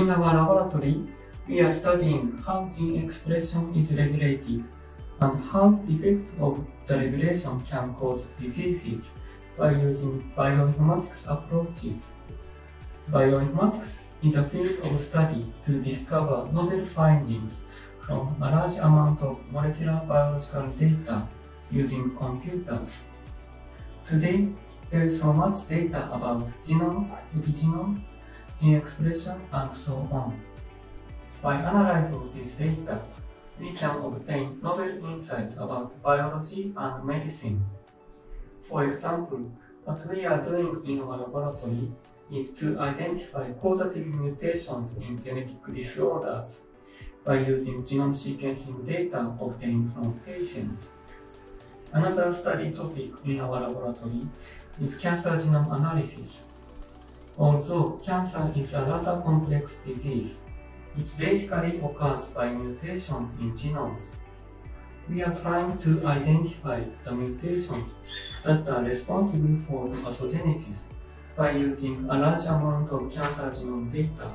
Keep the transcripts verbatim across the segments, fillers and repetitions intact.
In our laboratory, we are studying how gene expression is regulated and how the effects of the regulation can cause diseases by using bioinformatics approaches. Bioinformatics is a field of study to discover novel findings from a large amount of molecular biological data using computers. Today, there is so much data about genomes, epigenomes, gene expression, and so on. By analyzing this data, we can obtain novel insights about biology and medicine. For example, what we are doing in our laboratory is to identify causative mutations in genetic disorders by using genome sequencing data obtained from patients. Another study topic in our laboratory is cancer genome analysis. Although cancer is a rather complex disease, it basically occurs by mutations in genomes. We are trying to identify the mutations that are responsible for pathogenesis by using a large amount of cancer genome data.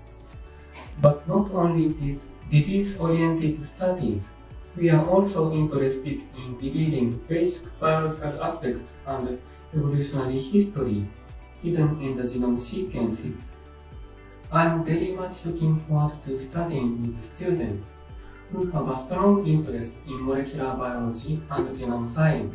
But not only these disease-oriented studies, we are also interested in revealing basic biological aspects and evolutionary history hidden in the genome sequences. I'm very much looking forward to studying with students who have a strong interest in molecular biology and genome science.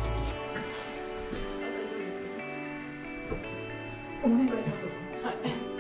この辺からいきましょうか。はい。